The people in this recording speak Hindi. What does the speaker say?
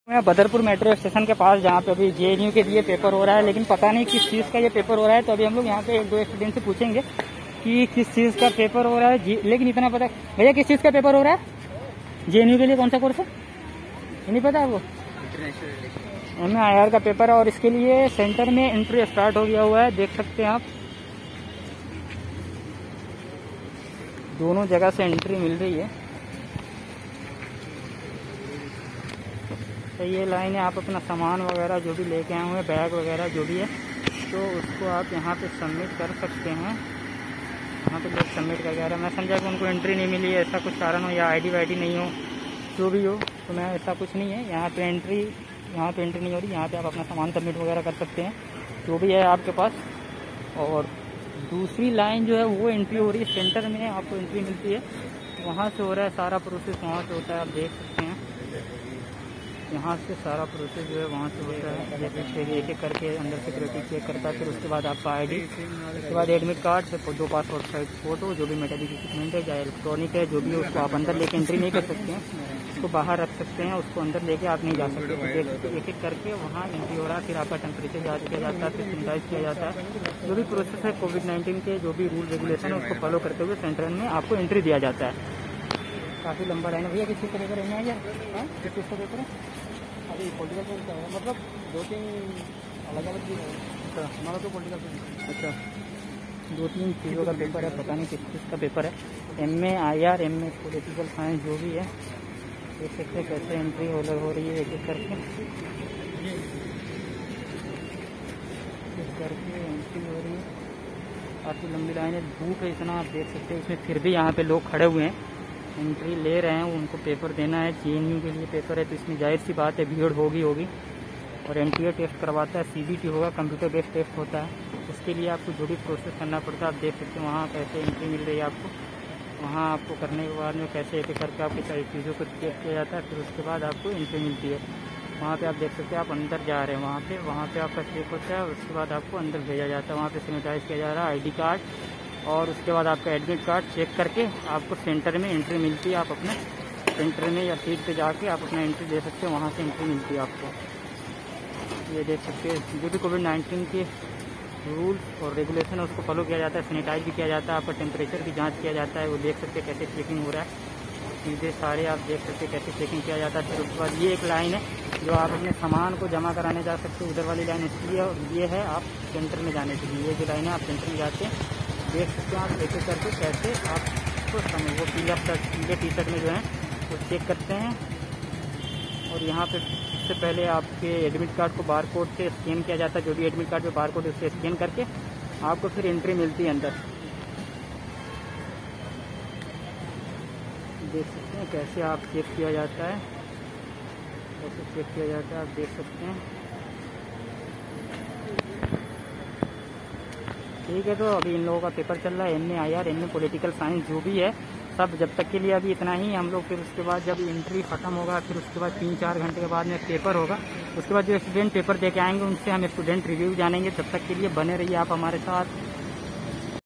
मैं बदरपुर मेट्रो स्टेशन के पास, जहाँ पे अभी जेएनयू के लिए पेपर हो रहा है, लेकिन पता नहीं किस चीज़ का ये पेपर हो रहा है। तो अभी हम लोग यहाँ पे एक दो स्टूडेंट से पूछेंगे कि किस चीज़ का पेपर हो रहा है। लेकिन इतना पता, भैया किस चीज़ का पेपर हो रहा है जेएनयू के लिए? कौन सा कोर्स है, ये नहीं पता आपको? MAIR का पेपर है और इसके लिए सेंटर में एंट्री स्टार्ट हो गया हुआ है। देख सकते हैं आप, दोनों जगह से एंट्री मिल रही है। तो ये लाइन है, आप अपना सामान वगैरह जो भी लेके आए हुए हैं, बैग वगैरह जो भी है, तो उसको आप यहाँ पे सबमिट कर सकते हैं। यहाँ पे लोग सबमिट कर रहे हैं। मैं समझा कि उनको एंट्री नहीं मिली है, ऐसा कुछ कारण हो, या आईडी वाईडी नहीं हो, जो भी हो, तो मैं ऐसा कुछ नहीं है। यहाँ पे एंट्री नहीं हो रही। यहाँ पे आप अपना सामान सबमिट वगैरह कर सकते हैं, जो भी है आपके पास। और दूसरी लाइन जो है वो एंट्री हो रही है, सेंटर में आपको एंट्री मिलती है, वहाँ से हो रहा है सारा प्रोसेस, वहाँ से होता है। आप देख सकते हैं यहाँ से सारा प्रोसेस जो है वहाँ से होता है। जैसे फिर एक एक करके अंदर सिक्योरिटी चेक करता है, फिर उसके बाद आपका आईडी, उसके बाद एडमिट कार्ड, फिर 2 पासपोर्ट साइज फ़ोटो, जो भी मेटालिक इक्विपमेंट है, चाहे इलेक्ट्रॉनिक है, जो भी है, उसको आप अंदर लेके एंट्री नहीं कर सकते हैं, उसको बाहर रख सकते हैं, उसको अंदर लेके आप नहीं जा सकते। तो देख सकते एक एक करके वहाँ एंट्री हो रहा है। फिर आपका टेम्परेचर जांच किया जाता है, फिर सैनिटाइज किया जाता है। जो भी प्रोसेस है कोविड-19 के जो भी रूल रेगुलेशन है उसको फॉलो करते हुए सेंटर में आपको एंट्री दिया जाता है। काफ़ी लंबा लाइन है। भैया किस चीज़ का पेपर है क्या? किस चीज़ का पेपर है? अभी पॉलिटिकल साइंस का है, मतलब 2-3 अलग-अलग चीज़ है। अच्छा, हमारा तो पॉलिटिकल साइंस। अच्छा, 2-3 चीज़ों का पेपर है, पता नहीं किस चीज़ का पेपर है। MAIR, MA पॉलिटिकल साइंस जो भी है। देख सकते हैं कैसे एंट्री हो रही है, एक एक करके एंट्री हो रही है। काफ़ी लंबी लाइन है, धूप है इतना, आप देख सकते हैं। इसमें फिर भी यहाँ पे लोग खड़े हुए हैं, एंट्री ले रहे हैं, उनको पेपर देना है। जेएनयू के लिए पेपर है, तो इसमें जाहिर सी बात है भीड़ होगी। और NTA टेस्ट करवाता है, CBT होगा, कंप्यूटर बेस्ड टेस्ट होता है। उसके लिए आपको जो भी प्रोसेस करना पड़ता है, आप देख सकते हैं वहाँ कैसे एंट्री मिल रही है आपको। वहाँ आपको करने के बाद में कैसे एक एक करके आपकी सारी चीज़ों को चेक किया जाता है, फिर उसके बाद आपको एंट्री मिलती है। वहाँ पे आप देख सकते हैं, आप अंदर जा रहे हैं, वहाँ पे आपका चेक होता है, उसके बाद आपको अंदर भेजा जाता है। वहाँ पे सैनिटाइज किया जा रहा है, ID कार्ड, और उसके बाद आपका एडमिट कार्ड चेक करके आपको सेंटर में एंट्री मिलती है। आप अपने सेंटर में या सीट पे जाके आप अपना एंट्री दे सकते हैं, वहाँ से एंट्री मिलती है आपको। ये देख सकते हैं, जो भी कोविड-19 के रूल्स और रेगुलेशन है उसको फॉलो किया जाता है। सैनिटाइज भी किया जाता है, आपका टेम्परेचर की जांच किया जाता है। वो देख सकते हैं कैसे चेकिंग हो रहा है, चीज़ें सारे आप देख सकते हैं कैसे चेकिंग किया जाता है। फिर उसके बाद ये एक लाइन है जो आप अपने सामान को जमा कराने जा सकते हैं, उधर वाली लाइन इसलिए, और ये है आप सेंटर में जाने के लिए। ये जो लाइन है आप सेंटर में जाते हैं, देख सकते हैं आप एक एक करके कैसे आपको समय वो पीले टी शर्ट में जो है वो चेक करते हैं। और यहाँ पे सबसे पहले आपके एडमिट कार्ड को बार कोड से स्कैन किया जाता है, जो भी एडमिट कार्ड पे बार कोड उससे स्कैन करके आपको फिर एंट्री मिलती है अंदर। देख सकते हैं कैसे आप चेक किया जाता है, कैसे चेक किया जाता है, आप देख सकते हैं। ठीक है, तो अभी इन लोगों का पेपर चल रहा है, MAIR, MA पॉलिटिकल साइंस जो भी है सब। जब तक के लिए अभी इतना ही हम लोग, फिर उसके बाद जब एंट्री ख़त्म होगा, फिर उसके बाद 3-4 घंटे के बाद में पेपर होगा। उसके बाद जो स्टूडेंट पेपर दे के आएंगे उनसे हम स्टूडेंट रिव्यू जानेंगे। तब तक के लिए बने रहिए आप हमारे साथ।